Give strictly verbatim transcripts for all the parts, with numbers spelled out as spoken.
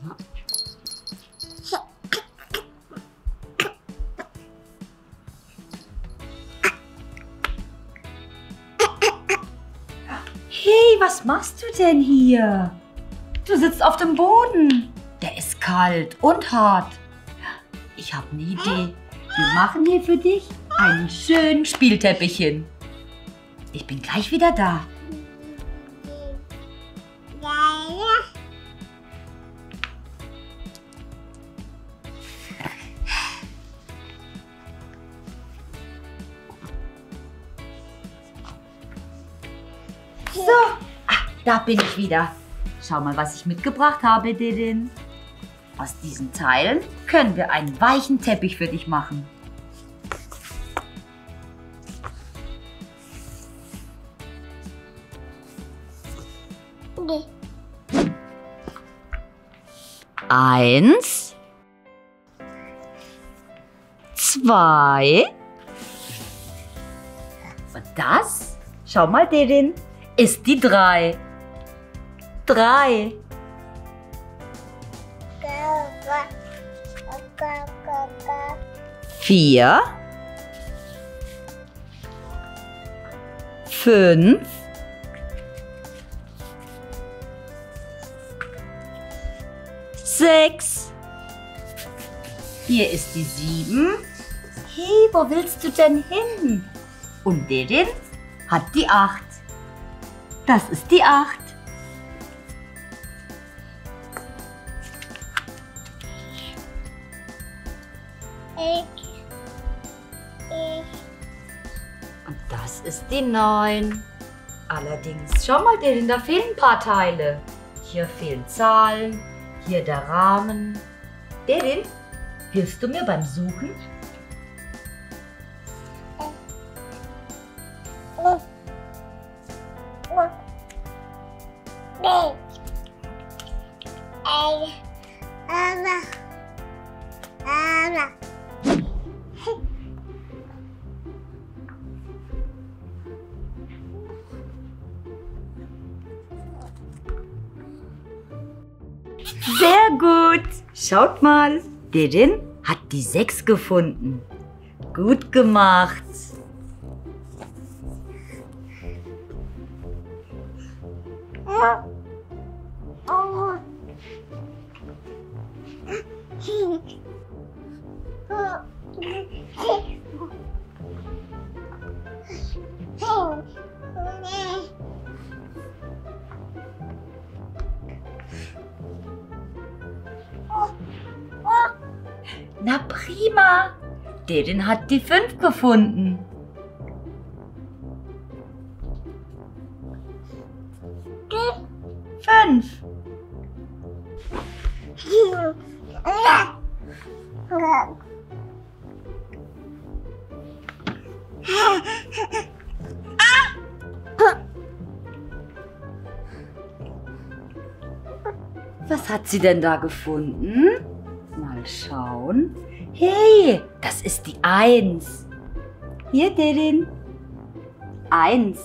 Hey, was machst du denn hier? Du sitzt auf dem Boden. Der ist kalt und hart. Ich habe eine Idee. Wir machen hier für dich einen schönen Spielteppich hin. Ich bin gleich wieder da. So, ah, da bin ich wieder. Schau mal, was ich mitgebracht habe, Derin. Aus diesen Teilen können wir einen weichen Teppich für dich machen. Eins, zwei und das, schau mal, Derin, ist die drei. Drei. Vier. Fünf. Sechs. Hier ist die sieben. Hey, wo willst du denn hin? Und Derin hat die acht. Das ist die acht. Und das ist die neun. Allerdings, schau mal, Derin, da fehlen ein paar Teile. Hier fehlen Zahlen, hier der Rahmen. Derin, hilfst du mir beim Suchen? Sehr gut. Schaut mal, Derin hat die sechs gefunden. Gut gemacht. Na prima. Derin hat die fünf gefunden. Fünf. Was hat sie denn da gefunden? Mal schauen. Hey, das ist die Eins. Hier, Derin. Eins.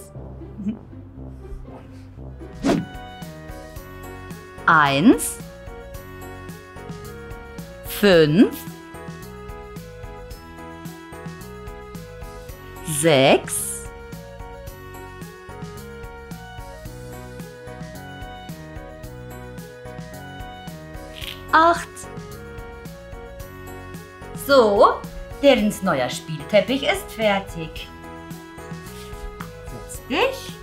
Eins. Fünf. Sechs. Acht. So, Derins neuer Spielteppich ist fertig. Setz dich.